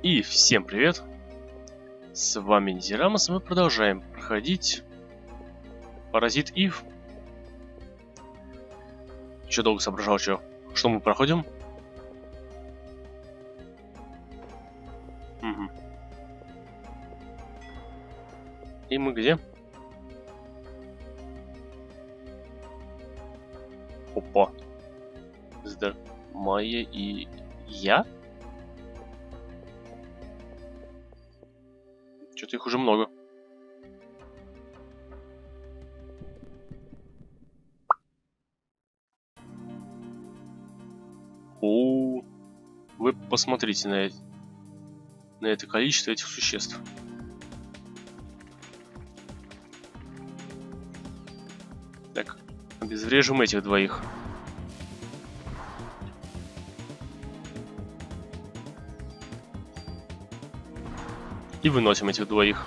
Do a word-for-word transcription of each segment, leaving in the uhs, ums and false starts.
И всем привет! С вами Низерамос, мы продолжаем проходить Паразит Ив. Че долго соображал, что? Что мы проходим? Угу. И мы где? Опа. Здор... Майя и я? Что-то их уже много. О, вы посмотрите на это, на это количество этих существ. Так, обезврежим этих двоих. И выносим этих двоих.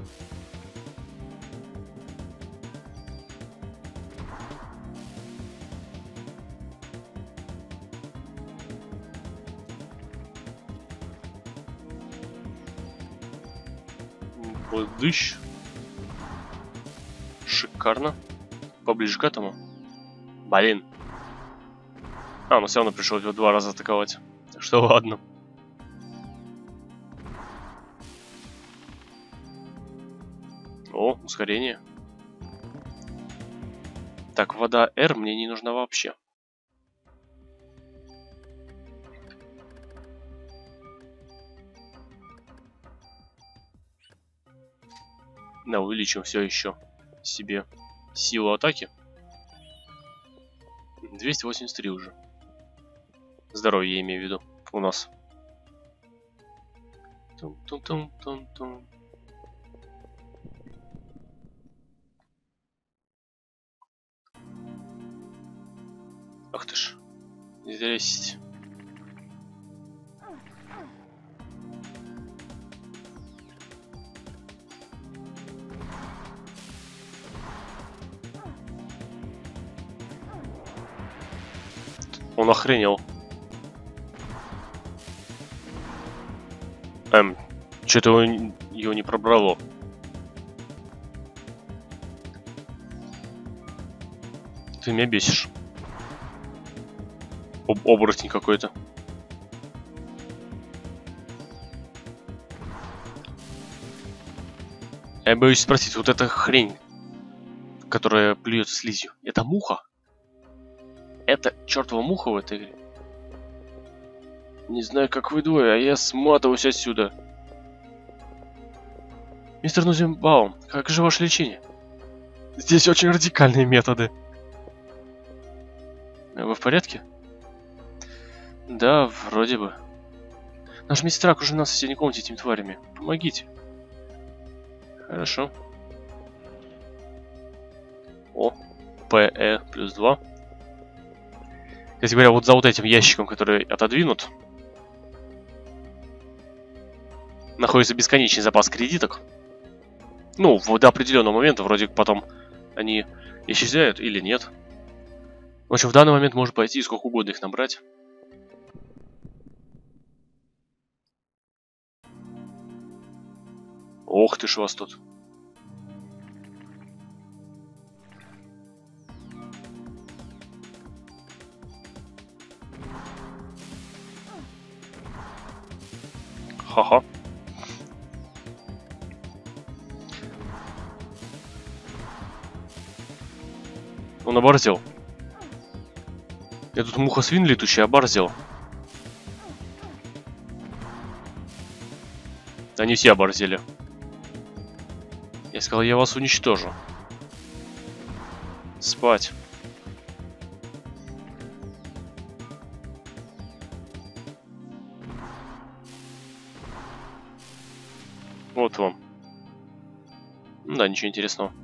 Дыщ. Шикарно. Поближе к этому. Блин. А, но все равно пришлось его два раза атаковать. Так что ладно. О, ускорение. Так, вода R мне не нужна вообще. Да, увеличим все еще себе силу атаки. двести восемьдесят три уже. Здоровье, я имею в виду, у нас. Тум-тум-тум-тум-тум. Ах ты ж. Здрасте. Он охренел. Эм, что-то его не пробрало. Ты меня бесишь. Об оборотень какой-то. Я боюсь спросить, вот эта хрень, которая плюет слизью, это муха? Это чертова муха в этой игре? Не знаю, как вы двое, а я сматываюсь отсюда. Мистер Нузенбаум, как же ваше лечение? Здесь очень радикальные методы. Вы в порядке? Да, вроде бы. Наш мистер окружен нас в соседней комнате этими тварями. Помогите. Хорошо. О, ПЭ плюс два. Кстати говоря, вот за вот этим ящиком, который отодвинут, находится бесконечный запас кредиток. Ну, до определенного момента, вроде потом они исчезают или нет. В общем, в данный момент можно пойти и сколько угодно их набрать. Ох ты ж вас тут. Ха-ха. Он оборзел. Я тут муха-свин летучий оборзел. Они все оборзели. Я сказал, я вас уничтожу. Спать. Вот вам. Да, ничего интересного.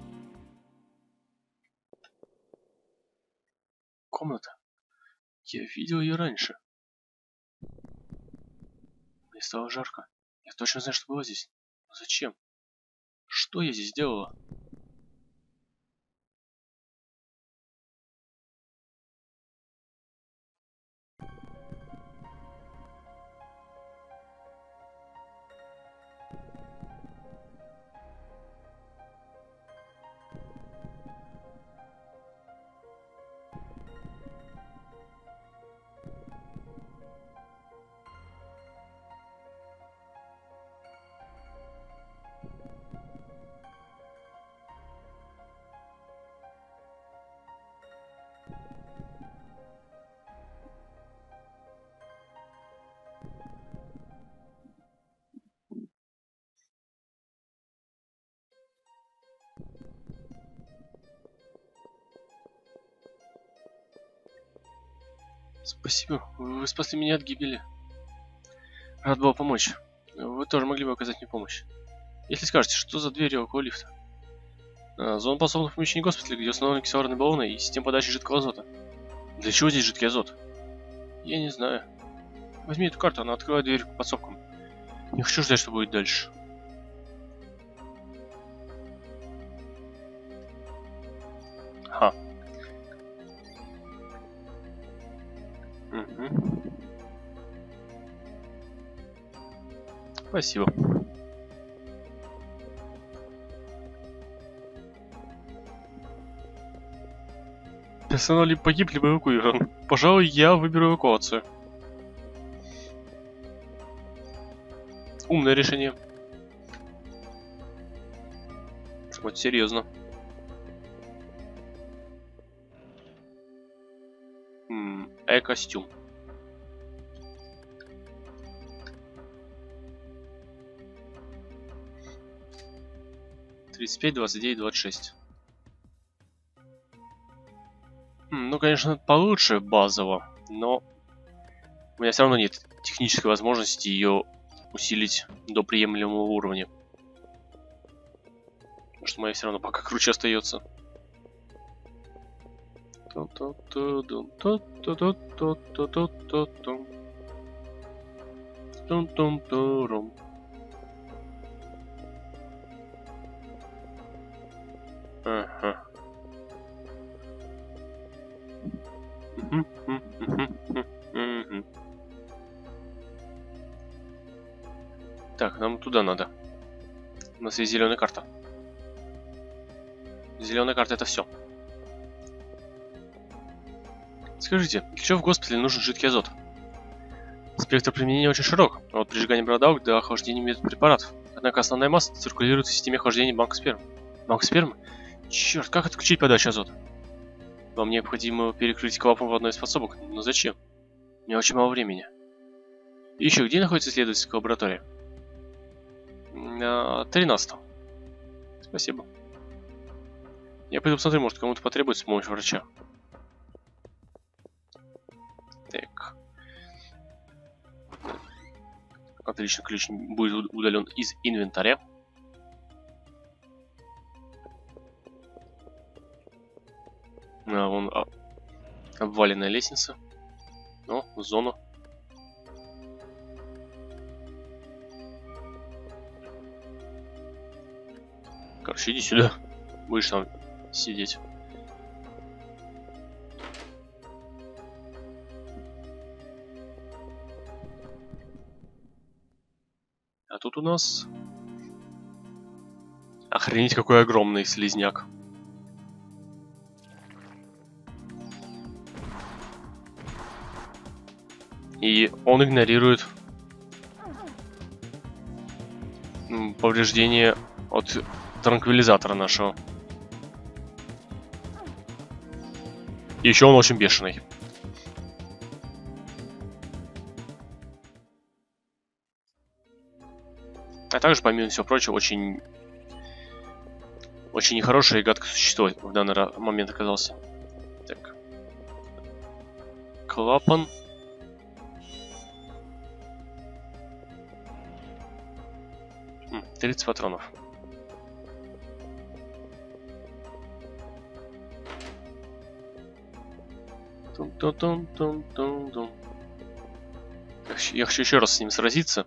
Комната. Я видел ее раньше. Мне стало жарко. Я точно знаю, что было здесь. Но зачем? Что я здесь делала? Спасибо, вы спасли меня от гибели. Рад был помочь. Вы тоже могли бы оказать мне помощь. Если скажете, что за дверь около лифта? А, зона подсобных помещений госпиталя, где установлены кислородные баллоны и система подачи жидкого азота. Для чего здесь жидкий азот? Я не знаю. Возьми эту карту, она открывает дверь к подсобкам. Не хочу ждать, что будет дальше. Ха. Угу. Спасибо. Персонал либо погиб, либо эвакуирован. Пожалуй, я выберу эвакуацию. Умное решение. Вот серьезно. М-м, э-костюм. тридцать пять, двадцать девять, двадцать шесть. М, ну, конечно, получше базово, но у меня все равно нет технической возможности ее усилить до приемлемого уровня. Потому что моя все равно пока круче остается. Ага. Так, нам туда надо. У нас есть зеленая карта. Зеленая карта — это все. Скажите, для чего в госпитале нужен жидкий азот? Спектр применения очень широк, от прижигания бородавок до охлаждения медпрепаратов. Однако основная масса циркулирует в системе охлаждения банка спермы. Банк спермы? Черт, как отключить подачу азота? Вам необходимо перекрыть клапан в одной из подсобок. Но зачем? У меня очень мало времени. И еще, где находится исследовательская лаборатория? На тринадцатом. Спасибо. Я пойду посмотрю, может кому-то потребуется помощь врача. Так. Отлично, ключ будет удален из инвентаря. А, вон а, обваленная лестница. Ну, в зону. Короче, иди сюда. Будешь там сидеть. А тут у нас... Охренеть, какой огромный слизняк. И он игнорирует повреждение от транквилизатора нашего. И еще он очень бешеный. А также, помимо всего прочего, очень... Очень нехорошее и гадкое существо в данный момент оказался. Так. Клапан. тридцать патронов. Тун-тун-тун-тун-тун-тун. Я хочу еще раз с ним сразиться.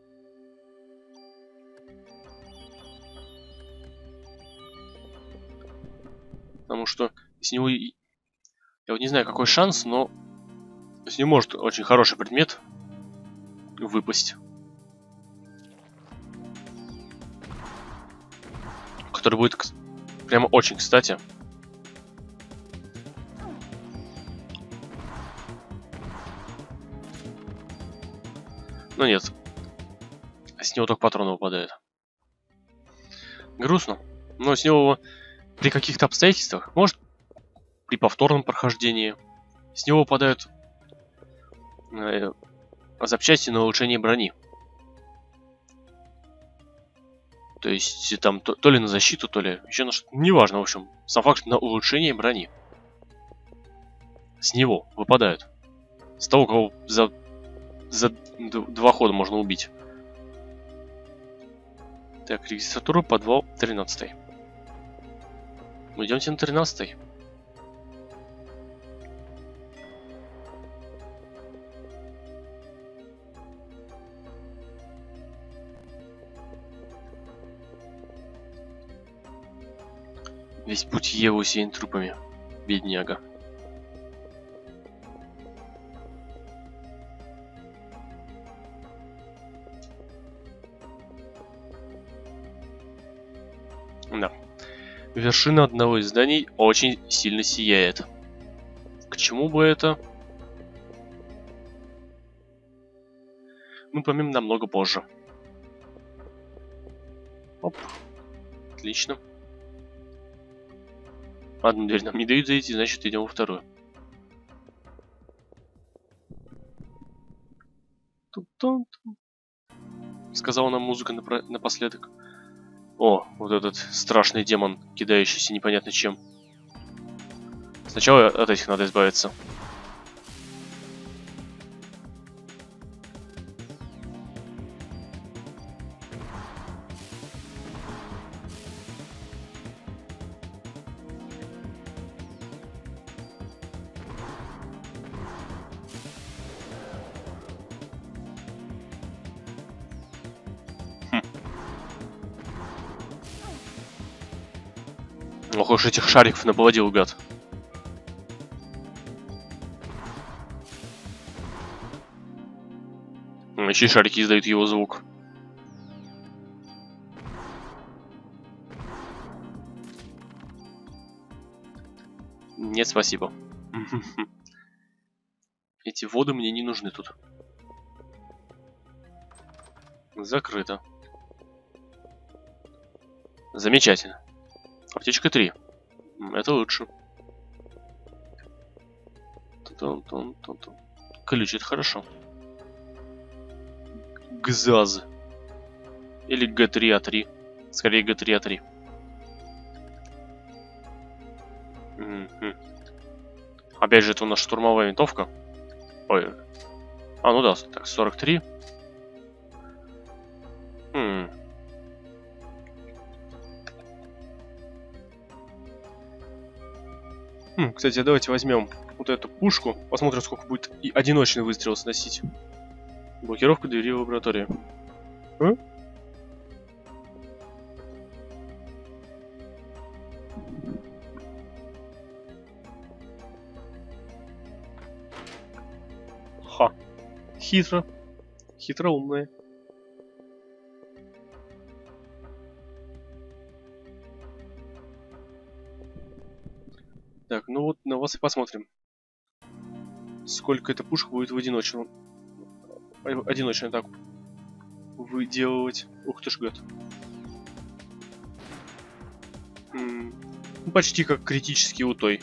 Потому что с него... Я вот не знаю, какой шанс, но с него может очень хороший предмет выпасть. Который будет прямо очень кстати. Но нет. С него только патроны выпадают. Грустно. Но с него при каких-то обстоятельствах, может при повторном прохождении, с него выпадают э, запчасти на улучшение брони. То есть там то, то ли на защиту, то ли еще на что-то. Неважно, в общем. Сам факт, на улучшение брони. С него выпадают. С того, кого за, за два хода можно убить. Так, регистратура, подвал, тринадцатый. Мы идемте на тринадцатый. Весь путь Ева усеян трупами. Бедняга. Да. Вершина одного из зданий очень сильно сияет. К чему бы это? Мы поймем намного позже. Оп. Отлично. Одну дверь нам не дают зайти, значит идем во вторую. Сказала нам музыка напро... напоследок. О, вот этот страшный демон, кидающийся непонятно чем. Сначала от этих надо избавиться. Ох уж этих шариков наплодил, гад. Еще и шарики издают его звук. Нет, спасибо. Эти воды мне не нужны тут. Закрыто. Замечательно. Аптечка три. Это лучше. Ключ, это хорошо. ГЗАЗ. Или Г три А три. Скорее Г три А три. Угу. Опять же, это у нас штурмовая винтовка. Ой. А, ну да, так, сорок три. Хм. Хм, кстати, давайте возьмем вот эту пушку. Посмотрим, сколько будет и одиночный выстрел сносить. Блокировка двери в лаборатории. А? Ха. Хитро. Хитроумная. Так, ну вот на вас и посмотрим. Сколько эта пушка будет в одиночном. Одиночную атаку выделывать. Ух ты ж, гад. М-м, ну, почти как критический у той.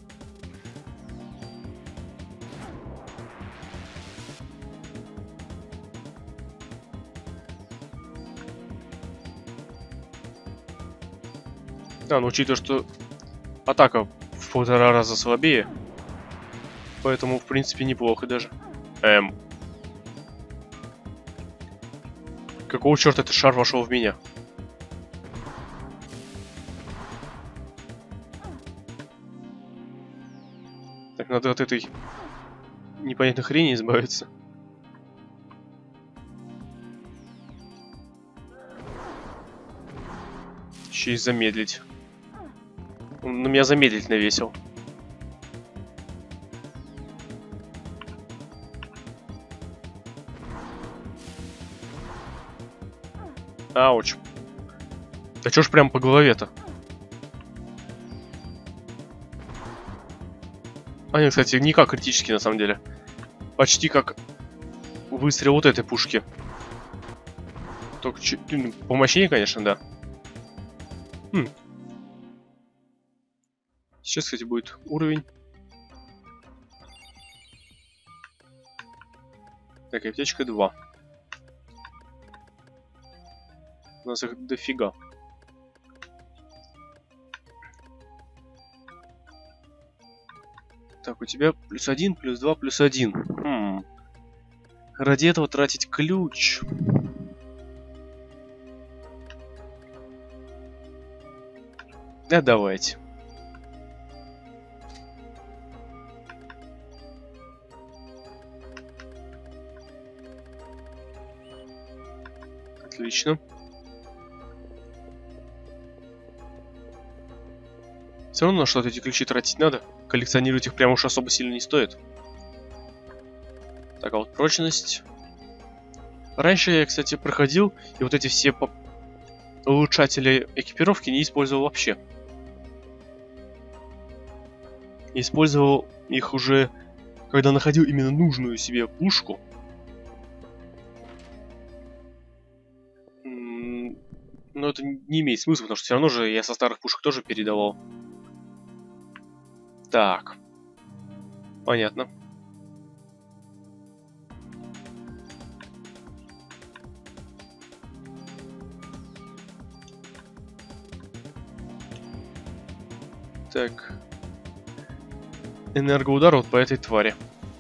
А, ну учитывая, что атака в полтора раза слабее, поэтому в принципе неплохо даже. Эм. Какого черта этот шар вошел в меня? Так, надо от этой непонятной хрени избавиться. Еще и замедлить. Он на меня замедлить навесил. Ауч. Да чё ж прям по голове-то? А нет, кстати, не как критически на самом деле. Почти как выстрел вот этой пушки. Только чуть помощнее, конечно, да. Хм. Сейчас, кстати, будет уровень. Так, аптечка два. У нас их дофига. Так, у тебя плюс один, плюс два, плюс один. Хм. Ради этого тратить ключ. Да, давайте. Отлично. Все равно на что-то эти ключи тратить надо. Коллекционировать их прям уж особо сильно не стоит. Так, а вот прочность. Раньше я, кстати, проходил, и вот эти все улучшатели экипировки не использовал вообще. Использовал их уже, когда находил именно нужную себе пушку. Но это не имеет смысла, потому что все равно же я со старых пушек тоже передавал. Так. Понятно. Так. Энергоудар вот по этой твари.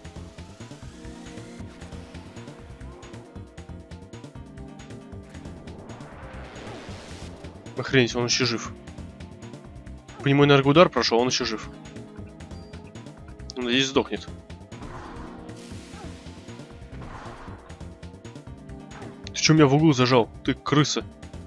Охренеть, он еще жив. По нему энергоудар прошел, он еще жив. Он, надеюсь, сдохнет. Ты что меня в угол зажал? Ты крыса.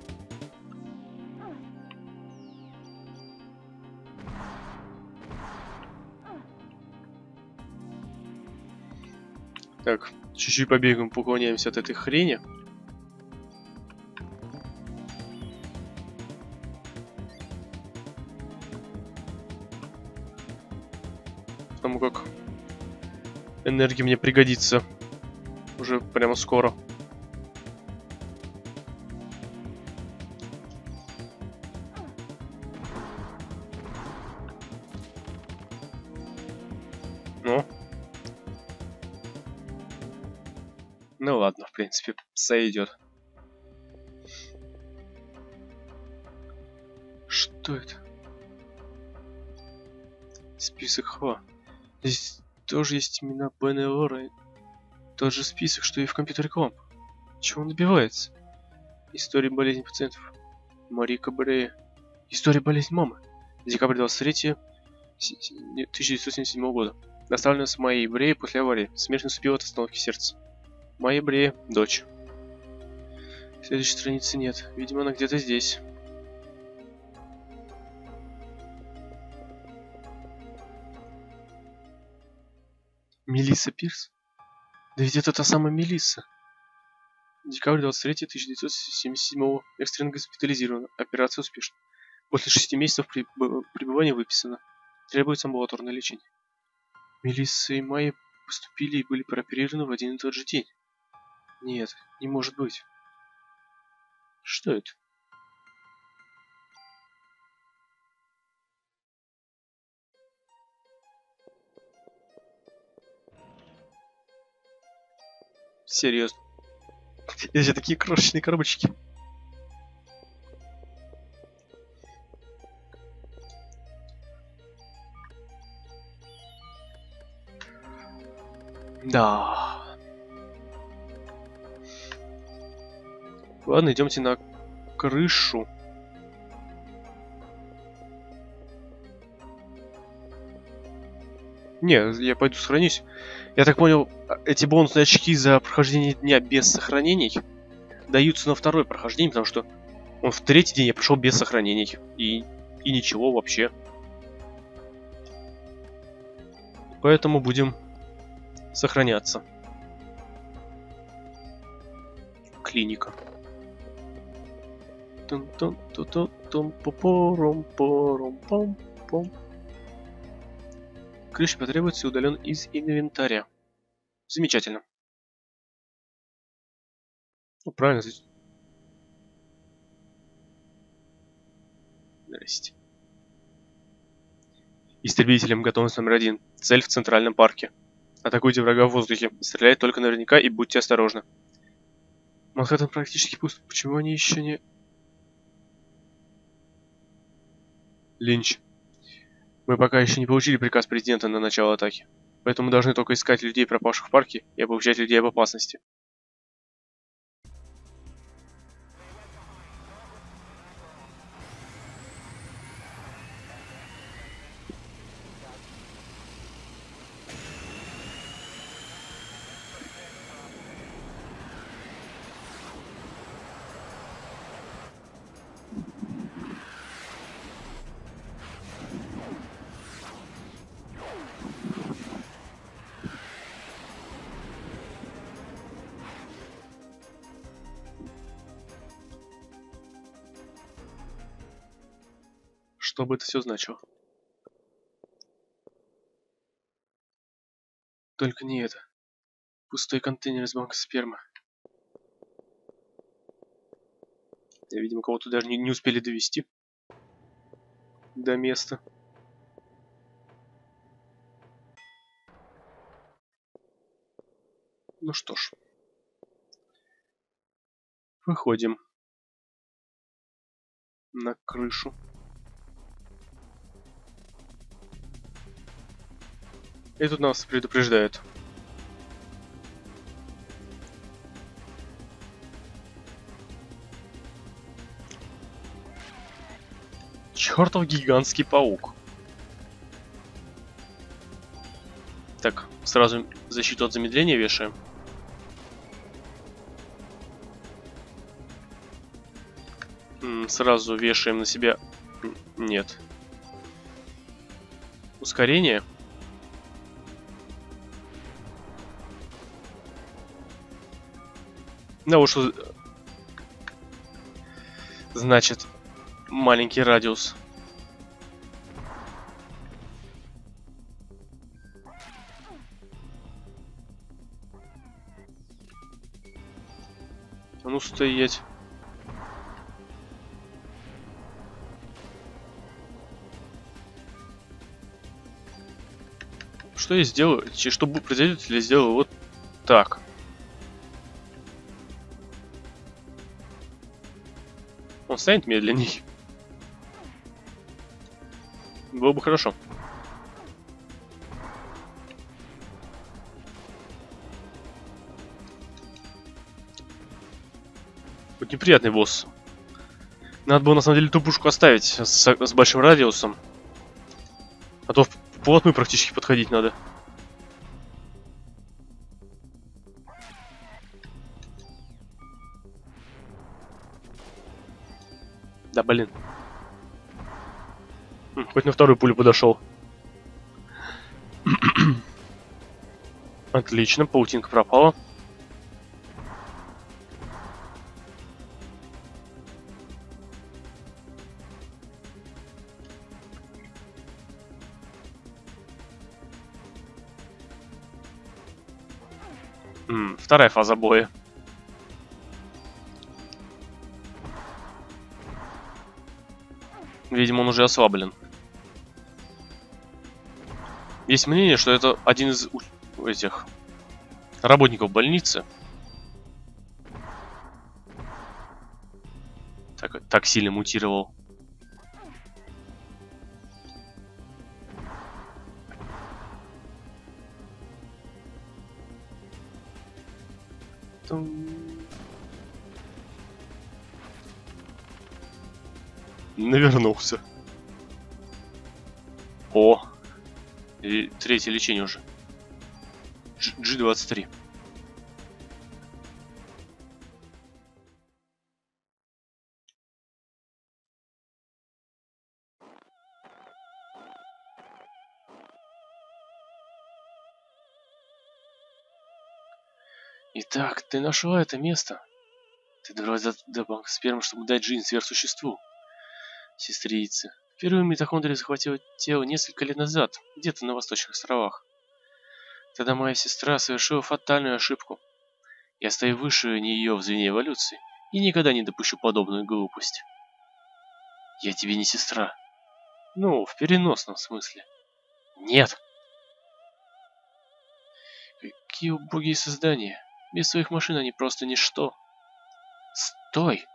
Так, чуть-чуть побегаем, поклоняемся от этой хрени. Потому как энергия мне пригодится уже прямо скоро. Ну. Ну ладно, в принципе, сойдет. Что это? Список Хва. Здесь тоже есть имена Бен и Лора. Тот же список, что и в компьютере Кломп. Чего он добивается? История болезни пациентов. Марика Брея. История болезни мамы. Декабрь двадцать третьего тысяча девятьсот семьдесят седьмого года. Доставлена с Майей Бреей после аварии. Смерть наступила от остановки сердца. Майя Брея, дочь. Следующей страницы нет. Видимо, она где-то здесь. Мелисса Пирс? Да ведь это та самая Мелисса. Декабрь двадцать третьего тысяча девятьсот семьдесят седьмого. Экстренно госпитализирована. Операция успешна. После шести месяцев пребывания выписана. Требуется амбулаторное лечение. Мелисса и Майя поступили и были прооперированы в один и тот же день. Нет, не может быть. Что это? Серьезно. Здесь такие крошечные коробочки. Да. Ладно, идемте на крышу. Не, я пойду сохранюсь. Я так понял, эти бонусные очки за прохождение дня без сохранений даются на второе прохождение, потому что он в третий день я прошел без сохранений. И, и ничего вообще. Поэтому будем сохраняться. Клиника. Ключ потребуется и удален из инвентаря. Замечательно. Ну, правильно. Здрасте. Истребителям готовность номер один. Цель в центральном парке. Атакуйте врага в воздухе. Стреляйте только наверняка и будьте осторожны. Манхэттен практически пуст. Почему они еще не... Линч. Мы пока еще не получили приказ президента на начало атаки. Поэтому мы должны только искать людей, пропавших в парке, и оповещать людей об опасности. Что бы это все значило? Только не это. Пустой контейнер из банка спермы. Я, видимо, кого-то даже не, не успели довести до места. Ну что ж. Выходим на крышу. И тут нас предупреждают. Чертов гигантский паук. Так, сразу защиту от замедления вешаем. М, Сразу вешаем на себя... Н- Нет. Ускорение. Ну уж... Значит, маленький радиус. А ну стоять. Что я сделаю? Че- Что бу- произойдет, если я сделаю вот так? Он станет медленней. Было бы хорошо. Вот неприятный босс. Надо было на самом деле ту пушку оставить с, с большим радиусом. А то вплотную практически подходить надо. Да блин. М, Хоть на вторую пулю подошел. Отлично, паутинка пропала. М, Вторая фаза боя. Видимо, он уже ослаблен. Есть мнение, что это один из у- этих работников больницы. Так, так сильно мутировал. Тум. Навернулся. О, и третье лечение уже. джи двадцать три. Итак, ты нашла это место. Ты добралась до, до банка спермы, чтобы дать жизнь сверхсуществу. Сестрица. Впервые митохондрия захватила тело несколько лет назад, где-то на Восточных островах. Тогда моя сестра совершила фатальную ошибку. Я стою выше нее в звене эволюции и никогда не допущу подобную глупость. Я тебе не сестра. Ну, в переносном смысле. Нет. Какие убогие создания. Без своих машин они просто ничто. Стой!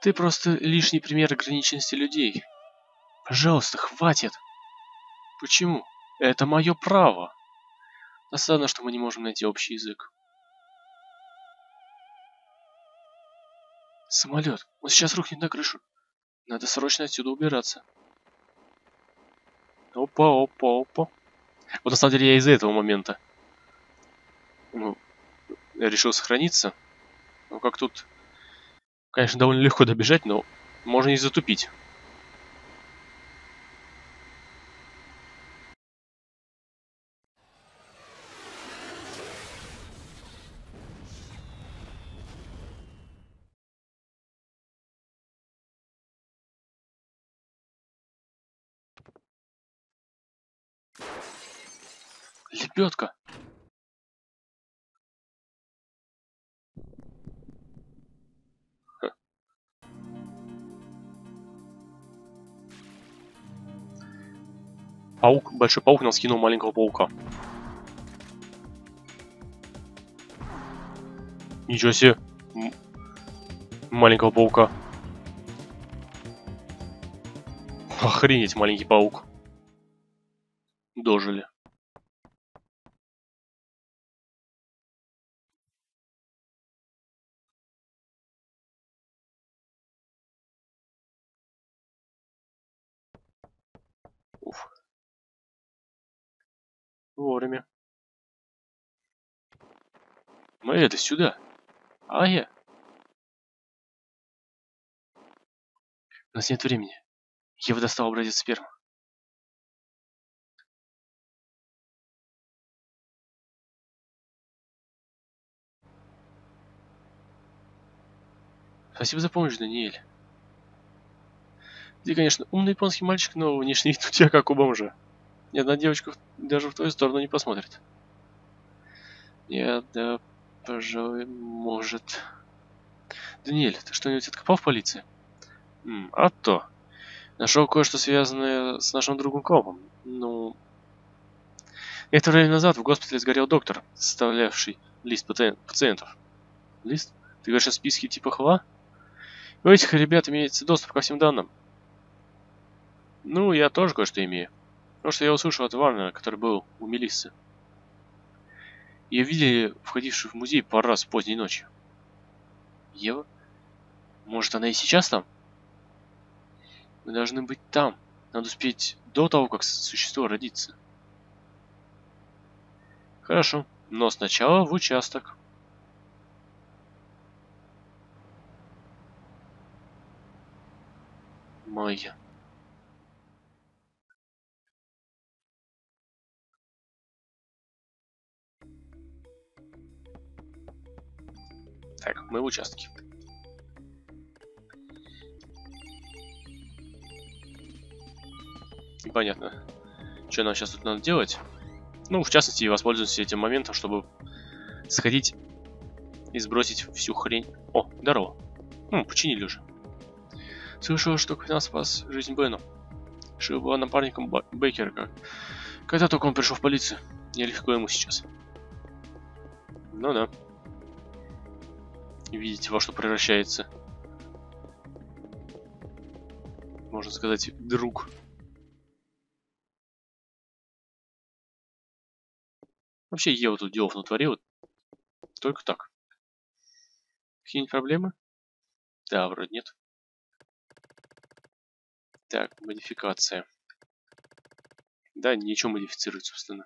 Ты просто лишний пример ограниченности людей. Пожалуйста, хватит. Почему? Это мое право. Досадно, что мы не можем найти общий язык. Самолет. Он сейчас рухнет на крышу. Надо срочно отсюда убираться. Опа, опа, опа. Вот на самом деле я из-за этого момента ну, я решил сохраниться. Ну как тут, конечно, довольно легко добежать, но можно и затупить. Лебедка. Паук, большой паук нам скинул маленького паука. Ничего себе. М маленького паука. Охренеть, маленький паук. Дожили. Уф. Вовремя. Ну это сюда. А я. У нас нет времени. Ева достал образец спермы. Спасибо за помощь, Даниэль. Ты, конечно, умный японский мальчик, но внешний вид у тебя как у бомжа. Ни одна девочка даже в твою сторону не посмотрит. Я, да, пожалуй, может... Даниэль, ты что-нибудь откопал в полиции? М, а то. Нашел кое-что связанное с нашим другом Копом. Ну... Некоторое время назад в госпитале сгорел доктор, составлявший лист паци- пациентов. Лист? Ты говоришь о списке типа ХЛА? У этих ребят имеется доступ ко всем данным. Ну, я тоже кое-что имею. Потому что я услышал от Варнера, который был у Мелиссы. Ее видели входившую в музей пару раз поздней ночью. Ева? Может, она и сейчас там? Мы должны быть там. Надо успеть до того, как существо родится. Хорошо, но сначала в участок. Майя. Так, мы в участке. Непонятно, что нам сейчас тут надо делать. Ну, в частности, воспользуемся этим моментом, чтобы сходить и сбросить всю хрень. О, здорово. Ну, починили уже. Слышал, что когда спас жизнь Бену. Шива была напарником Ба Бейкера, как... когда только он пришел в полицию. Нелегко ему сейчас. Ну да. Видите, во что превращается. Можно сказать, друг. Вообще, Ева тут делов натворила. Только так. Какие-нибудь проблемы? Да, вроде нет. Так, модификация. Да, ничего модифицировать, собственно.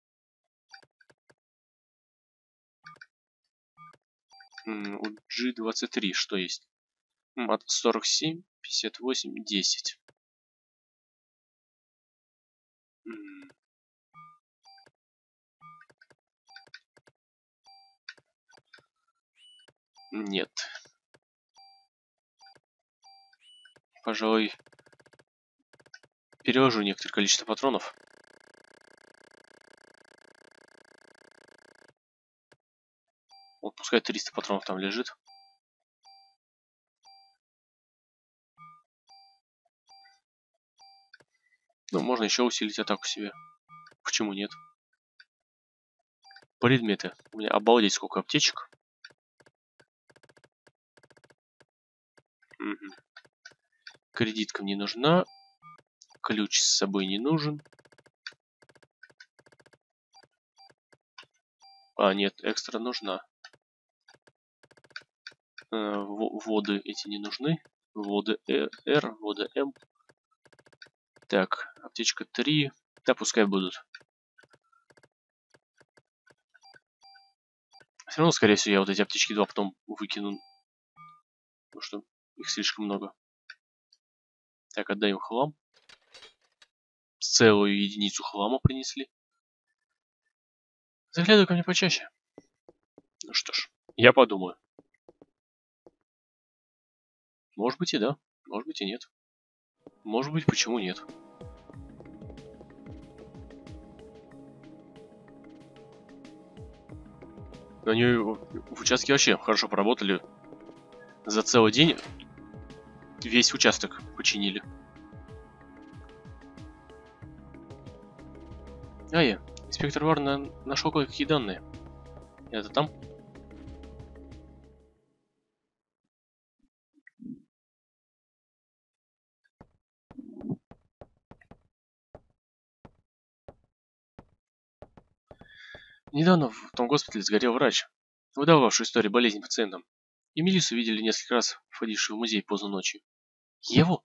М, у джи двадцать три что есть? М, от сорок семь, пятьдесят восемь, десять. М, Нет. Пожалуй, переложу некоторое количество патронов. Вот пускай триста патронов там лежит. Ну, можно еще усилить атаку себе. Почему нет? Предметы. У меня обалдеть сколько аптечек. Угу. Кредитка мне нужна. Ключ с собой не нужен. А, нет, экстра нужна. Э, воды эти не нужны. Воды R, воды M. Так, аптечка три. Да, пускай будут. Все равно, скорее всего, я вот эти аптечки два потом выкину. Потому что их слишком много. Так, отдаем хлам. Целую единицу хлама принесли. Заглядывай ко мне почаще. Ну что ж, я подумаю. Может быть и да, может быть и нет. Может быть, почему нет. Они в участке вообще хорошо поработали. За целый день весь участок починили. Ай, инспектор Варн нашел кое-какие данные. Это там? Недавно в том госпитале сгорел врач, выдававший истории болезни пациентам. И Мелиссу видели несколько раз, входившую в музей поздно ночью. Еву?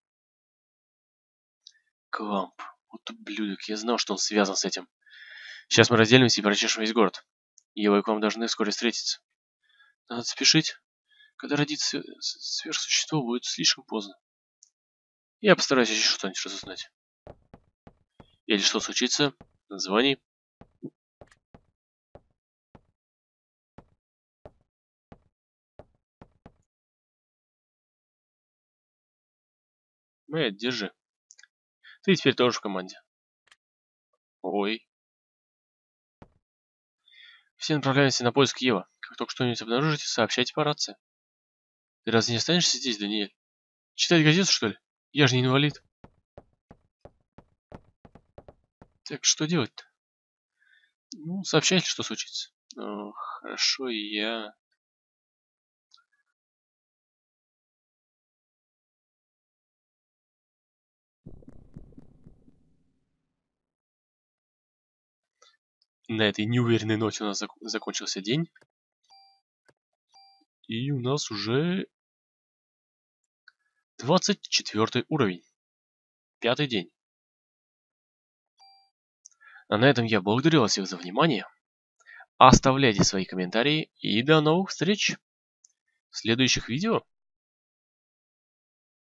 Кламп. Вот ублюдок, я знал, что он связан с этим. Сейчас мы разделимся и прочешем весь город. Ева и Клам должны вскоре встретиться. Надо спешить. Когда родится сверхсущество, будет слишком поздно. Я постараюсь еще что-нибудь разузнать. Или что случится, звони. Мэтт, держи. Ты теперь тоже в команде. Ой. Все направляемся на поиск Ева. Как только что-нибудь обнаружите, сообщайте по рации. Ты разве не останешься здесь, Даниэль? Читать газету, что ли? Я же не инвалид. Так что делать-то? Ну, сообщайте, что случится. Ну, хорошо, я... На этой неуверенной ноте у нас зак закончился день. И у нас уже двадцать четвёртый уровень. Пятый день. А на этом я благодарю вас всех за внимание. Оставляйте свои комментарии и до новых встреч в следующих видео.